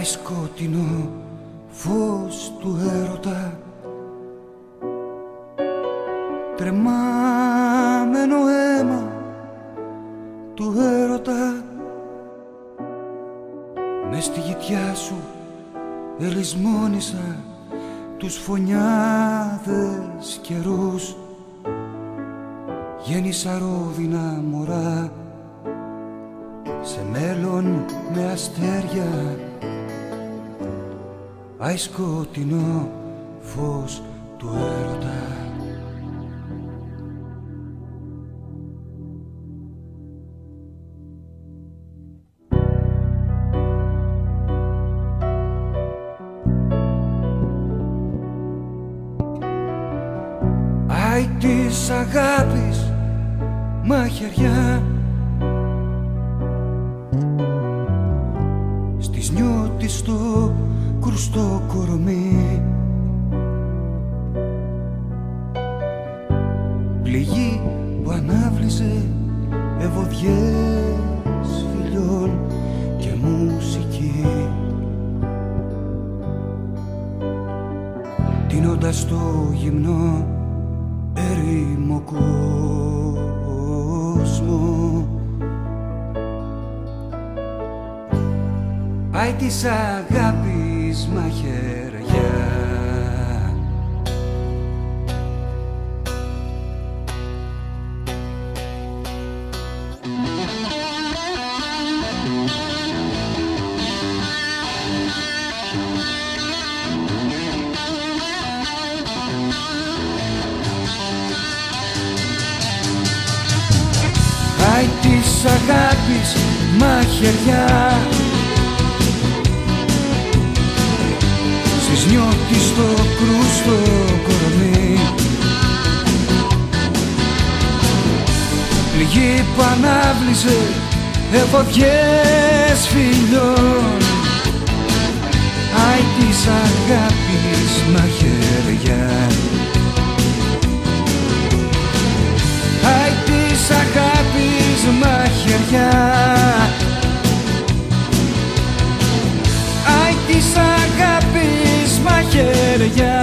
σκοτεινό φως του έρωτα, τρεμάμενο αίμα του έρωτα. Μες στη γητιά σου ελισμόνησα τους φωνιάδες καιρούς. Γέννησα ρόδινα μωρά σε μέλλον με αστέρια. Αι σκοτεινό φως του έρωτα. Αι της αγάπης μαχαιριά, στις νιώτης το κρουστό κορμί. Πληγή που ανάβλησε ευωδιές φιλιών και μουσική, τίνοντας το γυμνό ερήμο κόσμο. Αι της αγάπης μαχαιριά. Αι της αγάπης μαχαιριά, στις νιώτης το κρούστο κορμί. Πληγή που ανάβλησε εφοδιές φιλιών. Αι της αγάπης μαχαιριά. Αι της αγάπης μαχαιριά. Αι της αγάπης μαχαιριά.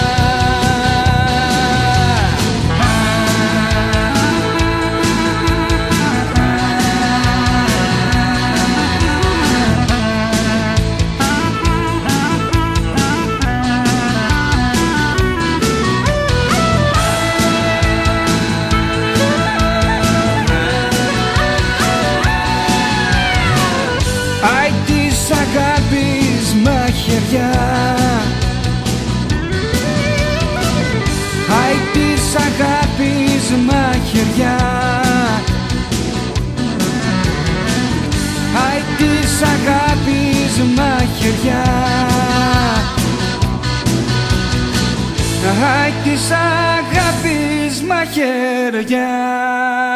Αι της αγάπης μαχαιριά. Αι της αγάπης μαχαιριά. Αι της αγάπης μαχαιριά. Αι της αγάπης μαχαιριά.